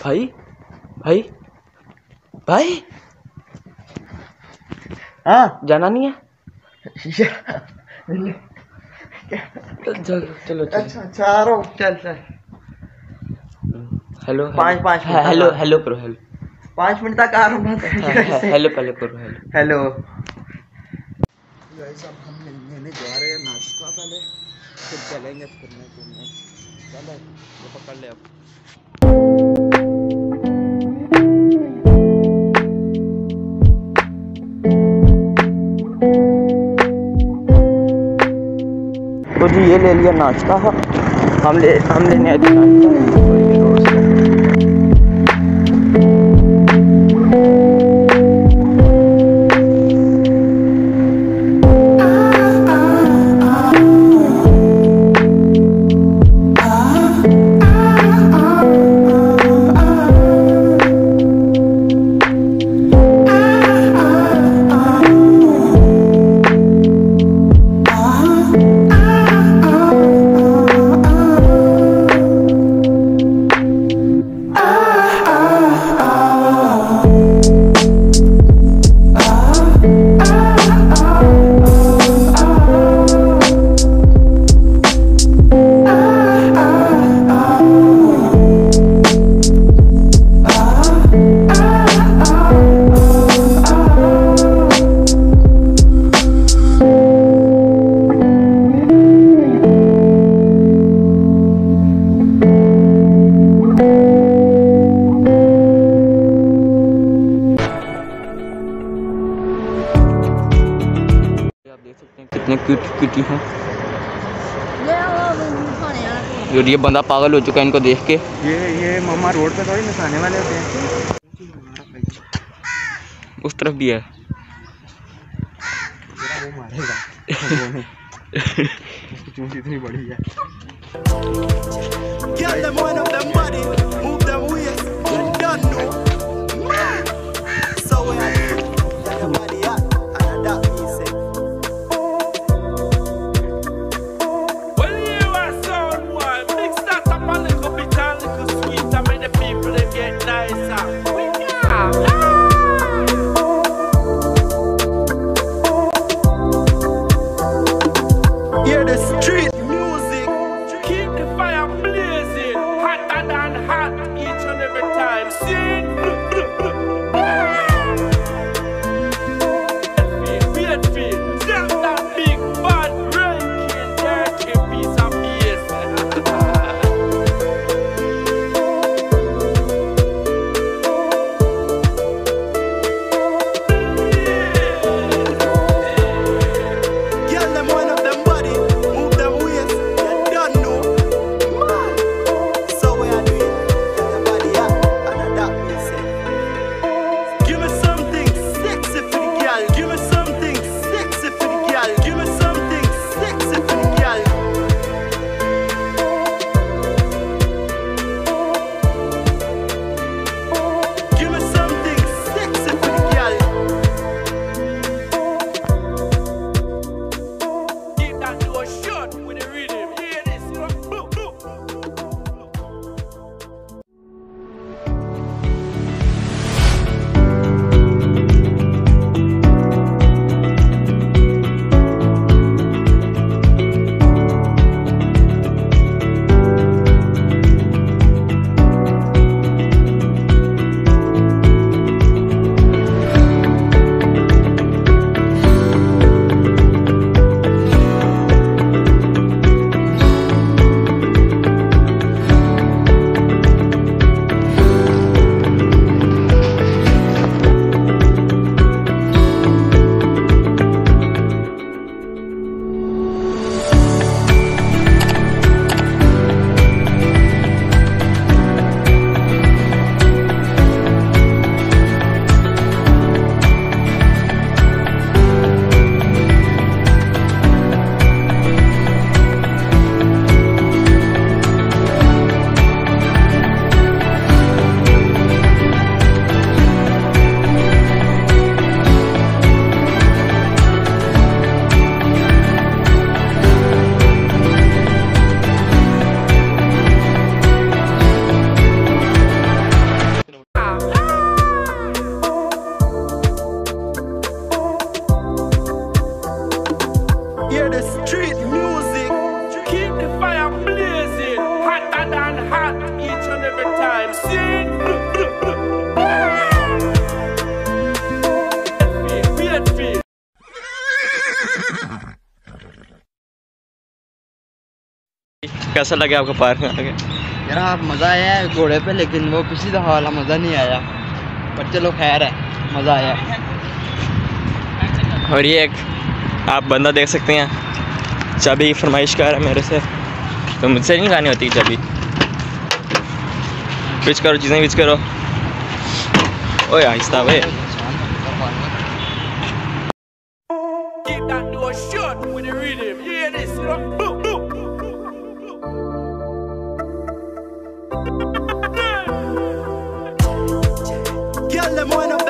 भाई भाई भाई हाँ जाना नहीं है? चलो चलो अच्छा अच्छा आ रहा हूँ। चल चल हेलो पाँच मिनट हेलो हेलो करो हेलो 5 मिनट तक आ रहा हूँ। हेलो पहले करो हेलो हेलो गाइस, अब हम लेने जा रहे हैं नाश्ता, पहले फिर चलेंगे फिरने घूमने। चल ये पकड़ ले अब। तो जी ये ले लिया नाश्ता। हम लेने आए थे नाश्ता। कितने क्यूटी हैं और ये बंदा पागल हो चुका है इनको देख के। ये मामा रोड पे थोड़ी नसाने वाले होते हैं। उस तरफ भी है। वो मारेगा चूंटी इतनी बड़ी है। every time. See? Feel. कैसा लगे आपको पार्क में आके? यार आप मज़ा आया है घोड़े पे, लेकिन वो पिछली दफ़ा वाला मज़ा नहीं आया, पर चलो खैर है, मज़ा आया। और ये एक आप बंदा देख सकते हैं, चाबी की फरमाइश कर रहा है मेरे से, तो मुझसे नहीं खानी होती चाबी। विच करो, चीज़ें विच करो। ओए आहिस्ता भाई। Keep that door shut with the rhythm. You hear this? Girl, them wanna